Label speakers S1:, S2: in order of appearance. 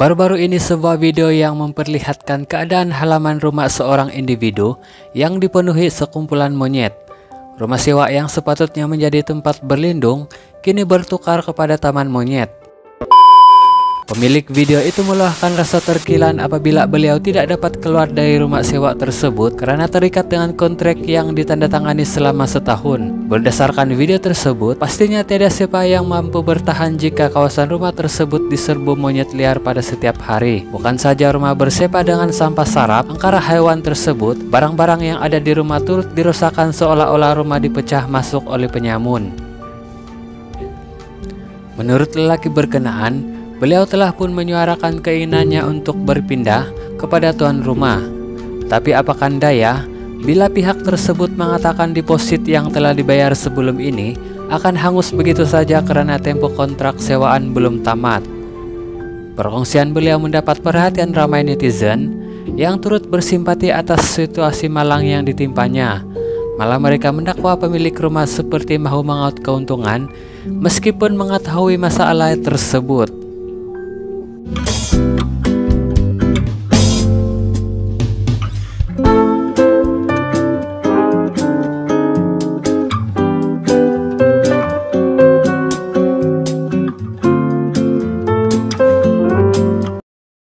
S1: Baru-baru ini sebuah video yang memperlihatkan keadaan halaman rumah seorang individu yang dipenuhi sekumpulan monyet. Rumah sewa yang sepatutnya menjadi tempat berlindung kini bertukar kepada taman monyet. Pemilik video itu meluahkan rasa terkilan apabila beliau tidak dapat keluar dari rumah sewa tersebut karena terikat dengan kontrak yang ditandatangani selama setahun. Berdasarkan video tersebut, pastinya tidak siapa yang mampu bertahan jika kawasan rumah tersebut diserbu monyet liar pada setiap hari. Bukan saja rumah bersepa dengan sampah sarap, angkara hewan tersebut, barang-barang yang ada di rumah turut dirusakkan seolah-olah rumah dipecah masuk oleh penyamun. Menurut lelaki berkenaan, beliau telah pun menyuarakan keinginannya untuk berpindah kepada tuan rumah. Tapi apakah daya, bila pihak tersebut mengatakan deposit yang telah dibayar sebelum ini akan hangus begitu saja karena tempo kontrak sewaan belum tamat. Perkongsian beliau mendapat perhatian ramai netizen yang turut bersimpati atas situasi malang yang ditimpanya. Malah mereka mendakwa pemilik rumah seperti mahu mengaut keuntungan meskipun mengetahui masalah tersebut.